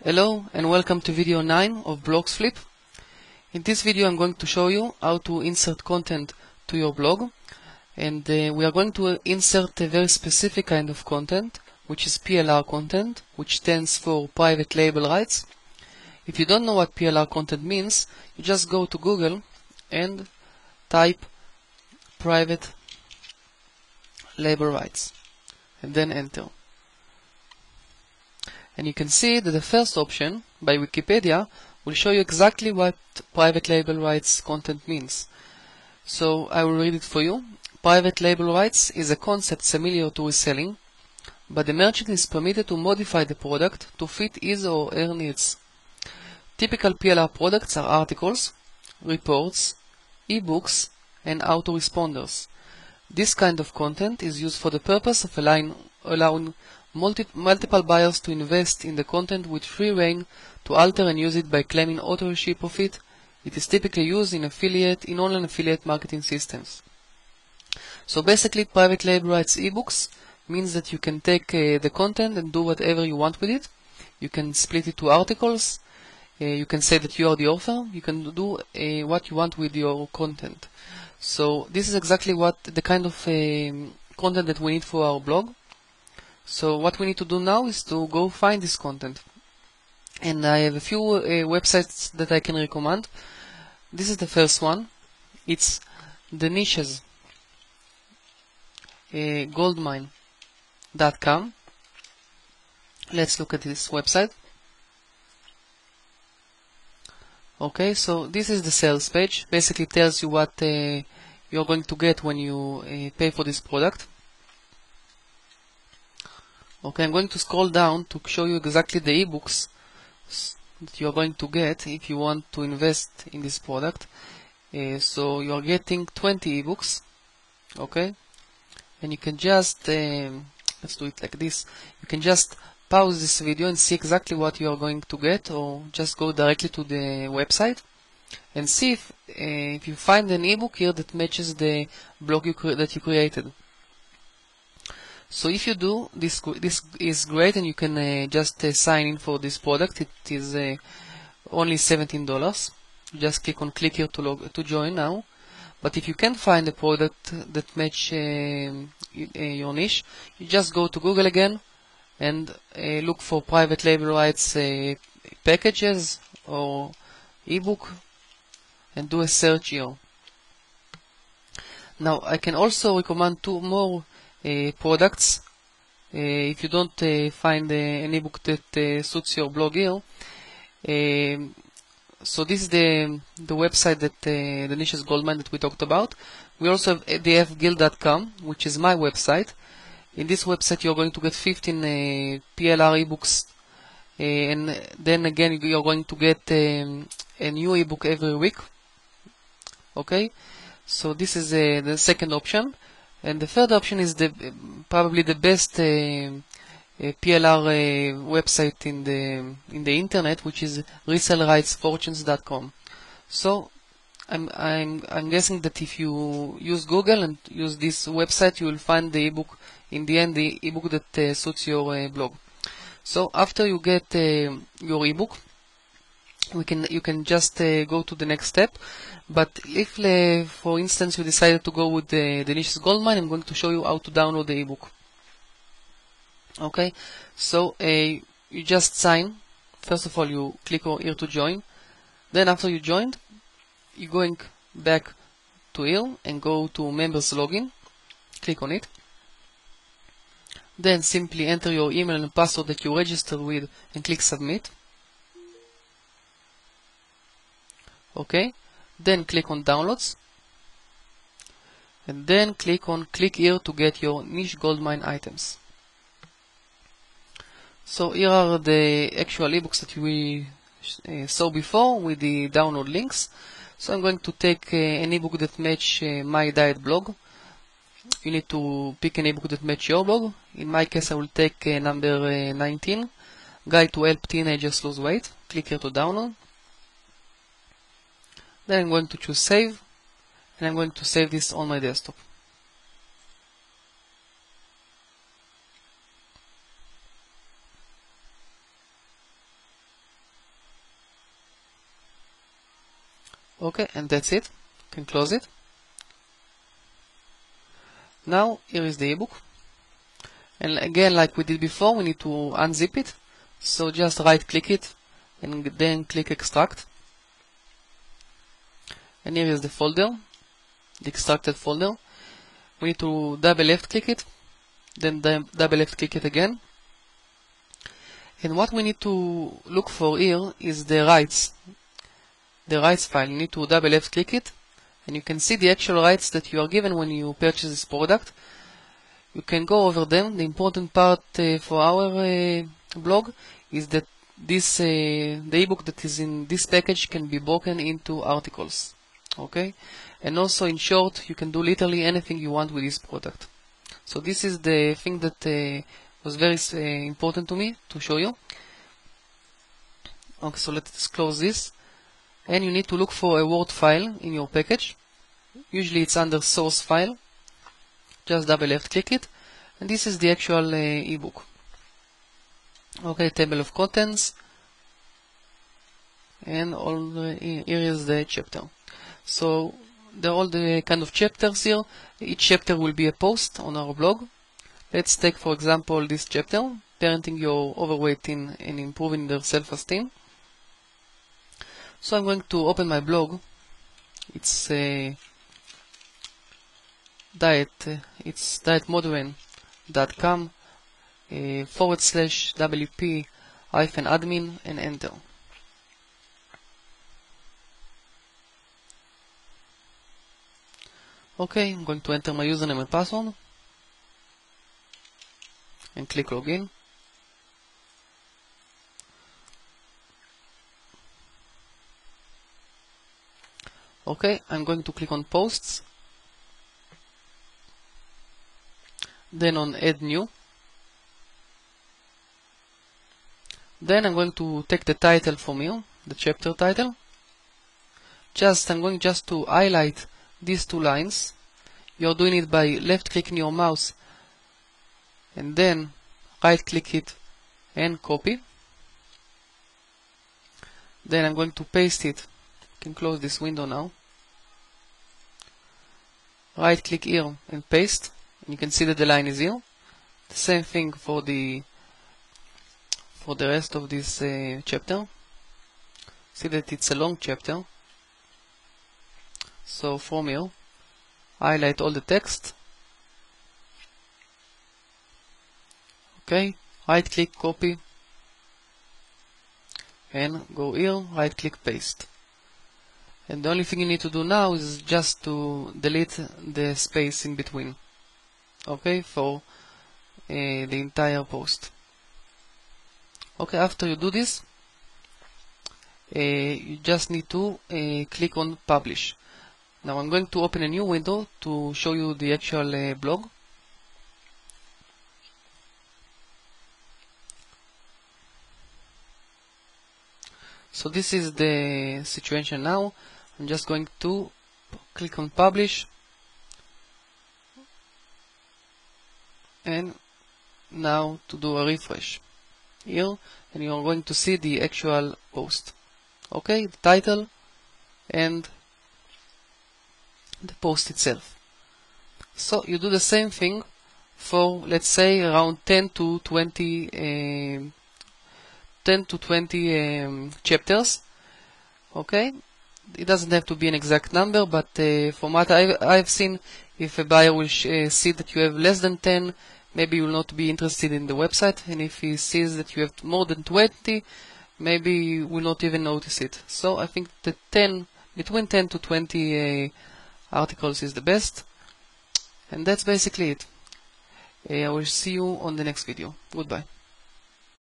Hello and welcome to video 9 of Blogsflip. In this video I'm going to show you how to insert content to your blog, and we are going to insert a very specific kind of content, which is PLR content, which stands for private label rights. If you don't know what PLR content means, you just go to Google and type private label rights and then enter. And you can see that the first option by Wikipedia will show you exactly what private label rights content means. So I will read it for you. Private label rights is a concept similar to reselling, but the merchant is permitted to modify the product to fit his or her needs. Typical PLR products are articles, reports, ebooks, and autoresponders. This kind of content is used for the purpose of allowing multiple buyers to invest in the content with free rein to alter and use it by claiming authorship of it. It is typically used in online affiliate marketing systems. So basically, private label rights ebooks means that you can take the content and do whatever you want with it. You can split it to articles. You can say that you are the author. You can do what you want with your content. So this is exactly what the kind of content that we need for our blog. So what we need to do now is to go find this content. And I have a few websites that I can recommend. This is the first one. It's the niches goldmine.com. Let's look at this website. Okay, so this is the sales page. Basically tells you what you're going to get when you pay for this product. Okay, I'm going to scroll down to show you exactly the ebooks that you are going to get if you want to invest in this product. So you are getting 20 ebooks. Okay, and you can just let's do it like this. You can just pause this video and see exactly what you are going to get, or just go directly to the website and see if you find an ebook here that matches the blog that you created. So if you do, this is great, and you can just sign in for this product. It is only $17. You just click here to join now. But if you can't find a product that match your niche, you just go to Google again and look for private label rights packages or ebook and do a search here. Now I can also recommend two more products if you don't find an ebook that suits your blog here. So this is the website that the niches Goldmine that we talked about. We also have dfguild.com, which is my website. In this website you're going to get 15 PLR ebooks, and then again you're going to get a new ebook every week. Okay, so this is the second option. And the third option is probably the best PLR website in the internet, which is resellrightsfortunes.com. So I'm guessing that if you use Google and use this website, you will find the ebook in the end, the ebook that suits your blog. So after you get your ebook, you can just go to the next step. But if, for instance, you decided to go with the niches Goldmine, I'm going to show you how to download the ebook. Okay, so you just sign. First of all, you click here to join. Then after you joined, you're going back to here and go to members login. Click on it. Then simply enter your email and password that you registered with and click submit. Okay, then click on downloads, and then click here to get your niche Goldmine items. So here are the actual ebooks that we saw before with the download links. So I'm going to take an ebook that match my diet blog. You need to pick an ebook that match your blog. In my case, I will take number 19, Guide to Help Teenagers Lose Weight. Click here to download. Then I'm going to choose save, and I'm going to save this on my desktop. Okay, and that's it. You can close it. Now here is the ebook, and again, like we did before, we need to unzip it. So just right click it and then click extract, and here is the folder, the extracted folder. We need to double left click it, then double left click it again, and what we need to look for here is the rights file. You need to double left click it, and you can see the actual rights that you are given when you purchase this product. You can go over them. The important part for our blog is that this the ebook that is in this package can be broken into articles. Okay, and also in short, you can do literally anything you want with this product. So this is the thing that was very important to me to show you. Okay, so let's close this. And you need to look for a Word file in your package. Usually it's under source file. Just double left click it, and this is the actual ebook. Okay, table of contents, and here is the chapter. So there are all the kind of chapters here. Each chapter will be a post on our blog. Let's take for example this chapter, parenting your overweight teen and improving their self-esteem. So I'm going to open my blog. It's dietmodern.com /wp-admin and enter. Okay, I'm going to enter my username and password and click login. Okay, I'm going to click on posts, then on add new. Then I'm going to take the title from here, the chapter title. I'm going just to highlight these two lines. You're doing it by left clicking your mouse and then right click it and copy. Then I'm going to paste it. You can close this window now. Right click here and paste, and you can see that the line is here. The same thing for the rest of this chapter. See that it's a long chapter. So from here, highlight all the text. Okay, right click, copy, and go here, right click, paste. And the only thing you need to do now is just to delete the space in between. Okay, for the entire post. Okay, after you do this, you just need to click on publish. Now I'm going to open a new window to show you the actual blog. So this is the situation now. I'm just going to click on publish, and now to do a refresh here, and you're going to see the actual post. Okay, the title and the post itself. So you do the same thing for, let's say, around 10 to 20 chapters. Okay, it doesn't have to be an exact number, but from what I've seen, if a buyer will see that you have less than 10, maybe you will not be interested in the website, and if he sees that you have more than 20, maybe you will not even notice it. So I think that between 10 to 20 articles is the best, and that's basically it. I will see you on the next video. Goodbye.